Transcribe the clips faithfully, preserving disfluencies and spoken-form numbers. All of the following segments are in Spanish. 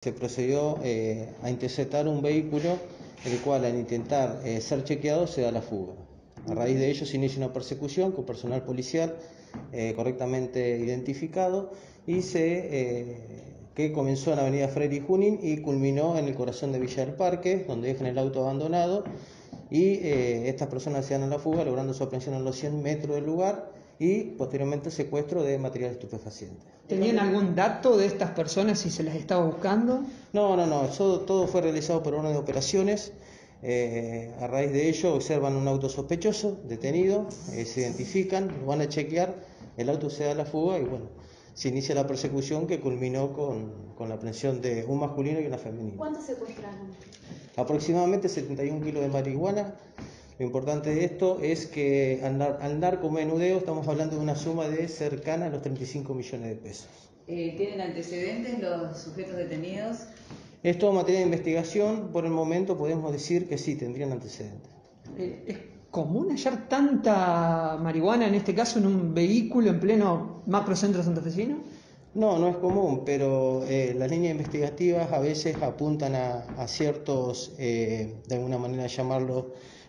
Se procedió eh, a interceptar un vehículo, el cual al intentar eh, ser chequeado se da la fuga. A raíz de ello se inicia una persecución con personal policial eh, correctamente identificado y se, eh, que comenzó en la avenida Freire y Junín y culminó en el corazón de Villa del Parque, donde dejan el auto abandonado y eh, estas personas se dan a la fuga, logrando su aprehensión a los cien metros del lugar y posteriormente secuestro de material estupefaciente. ¿Tenían algún dato de estas personas si se las estaba buscando? No, no, no, eso, todo fue realizado por orden de operaciones. Eh, a raíz de ello observan un auto sospechoso, detenido, eh, se identifican, lo van a chequear, el auto se da a la fuga y bueno, se inicia la persecución que culminó con, con la aprehensión de un masculino y una femenina. ¿Cuántos secuestraron? Aproximadamente setenta y un kilos de marihuana. Lo importante de esto es que al, al narcomenudeo estamos hablando de una suma de cercana a los treinta y cinco millones de pesos. Eh, ¿Tienen antecedentes los sujetos detenidos? Es todo materia de investigación, por el momento podemos decir que sí, tendrían antecedentes. Eh, ¿Es común hallar tanta marihuana, en este caso, en un vehículo en pleno macrocentro santafesino? No, no es común, pero eh, las líneas investigativas a veces apuntan a, a ciertos, eh, de alguna manera llamarlo,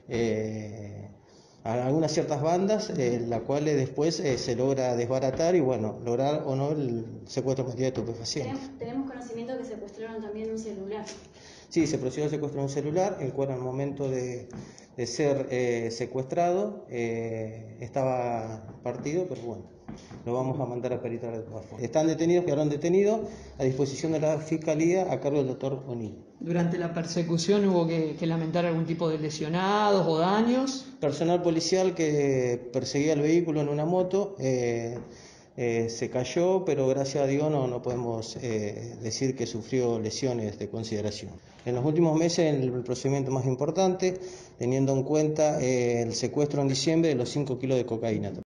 eh, a algunas ciertas bandas, eh, las cuales después eh, se logra desbaratar y bueno, lograr o no el secuestro de material estupefaciente. Tenemos, tenemos conocimiento que secuestraron también un celular. Sí, se procedió a secuestrar un celular, el cual al momento de, de ser eh, secuestrado eh, estaba partido, pero bueno, lo vamos a mandar a peritar de todas formas. Están detenidos, quedaron detenidos a disposición de la Fiscalía a cargo del doctor O'Neill. ¿Durante la persecución hubo que, que lamentar algún tipo de lesionados o daños? Personal policial que perseguía el vehículo en una moto eh, eh, se cayó, pero gracias a Dios no, no podemos eh, decir que sufrió lesiones de consideración. En los últimos meses el, el procedimiento más importante, teniendo en cuenta eh, el secuestro en diciembre de los cinco kilos de cocaína.